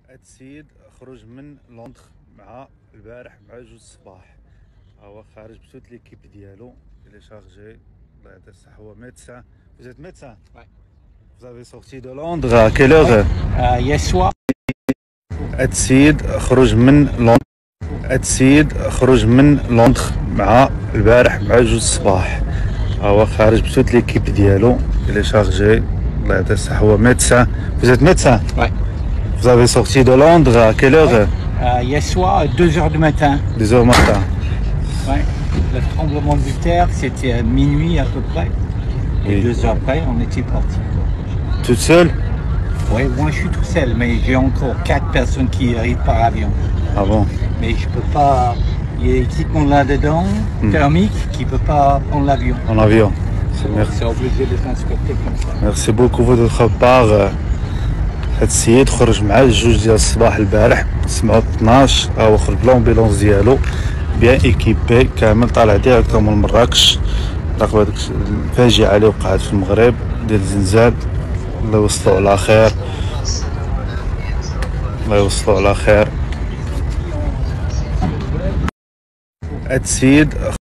هاد السيد خرج من لندن مع البارح مع 2 الصباح. هو خارج بتوت ليكيب ديالو اللي شارجي. الله يعطيه الصحة. هو ميدسان. Vous êtes médecin? Ouais. Vous avez sorti de Londres à quelle heure? Hier soir. هاد السيد خرج من لندن. هاد السيد خرج من لندن مع البارح مع 2 الصباح. هو خارج بتوت ليكيب ديالو اللي شارجي. الله يعطيه الصحة. هو ميدسان. Vous êtes médecin? Ouais. Vous avez sorti de Londres à quelle heure? Hier soir, à 2 h du matin. 2 heures matin. Ouais. Le tremblement de terre, c'était à minuit à peu près. Et Oui. 2 heures après, on était parti. Toute seule? Oui, moi je suis tout seul, mais j'ai encore 4 personnes qui arrivent par avion. Ah bon? Mais je peux pas. Il y a l'équipement là-dedans, thermique, qui peut pas prendre l'avion. En avion. C'est obligé de transporter comme ça. Merci beaucoup de votre part. هاد السيد خرج مع 2 ديال الصباح البارح سمعوا 12. هو خرج بلومبيلونس ديالو بيان ايكيبي كامل طالع ديريكتوم من مراكش. راقب هاديك الفاجعة اللي وقعت في المغرب ديال الزلزال. الله يوصلو على خير. الله يوصلو على خير. هاد السيد